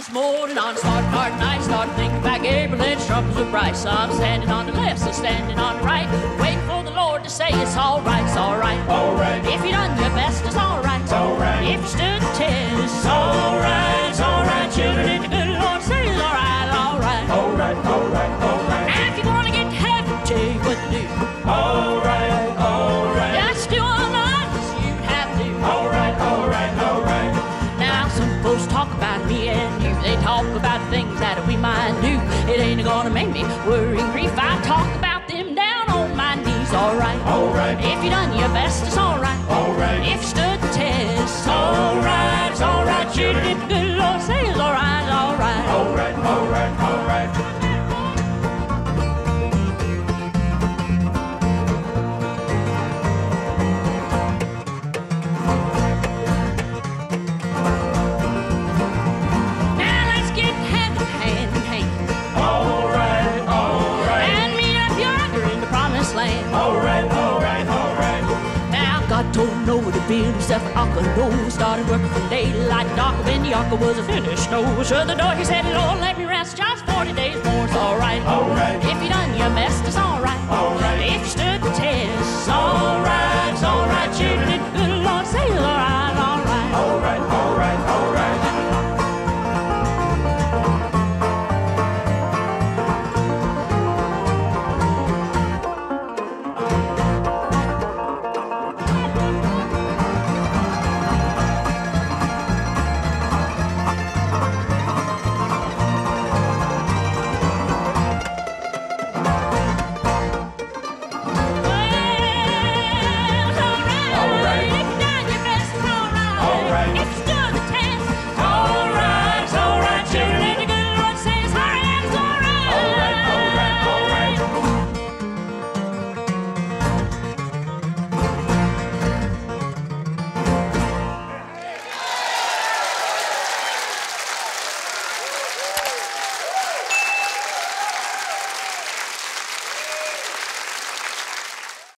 this morning on Smart Card night, started thinking about Gabriel and troubles with Bryce. I'm standing on the left, so standing on the right, waiting for the Lord to say it's all right, it's all right. All right. If you done your best, it's all right. It's all right. If you stood the test, it's all right, it's all right. Children in the good Lord say it's all right, all right. All right, all right, all right. Now if you want to get to heaven, tell you what to do. All right, all right. Just do all the honors you have to. All right, all right, all right. Now some folks talk about me and you. They talk about things that we might do. It ain't gonna make me worry and grief. I talk about them down on my knees. All right, all right. If you done your best, it's all right. All right. If you stood the test, it's all right, it's all right. Children, if the good Lord say it's all right, all right. All right, all right, all right. All right, all right, all right. Now God told Noah to build himself an ark of Noah. Started working from daylight to dark. When the ark was finished, Noah shut the door. He said, Lord, let me rest just 40 days more. It's all right. All right. If you done your best, it's all right. All right. If you stood the test, it's all right. It's all right. Children, the good Lord say it's all right.